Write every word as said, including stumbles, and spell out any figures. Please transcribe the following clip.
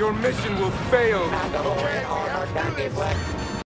Your mission will fail. Not the red armor, donkey flex.